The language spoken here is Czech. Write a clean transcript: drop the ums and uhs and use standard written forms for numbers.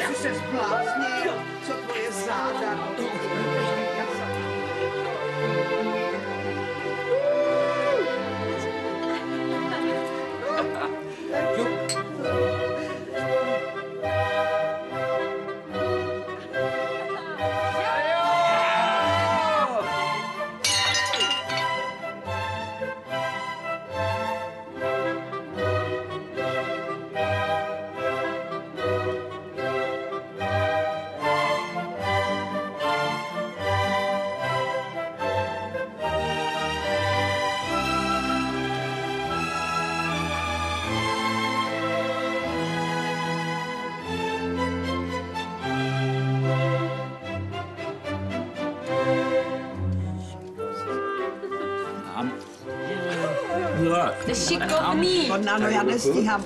Jsi se zbláznil, co tvoje záda? Jste šikovný. Ano, já nestíhám.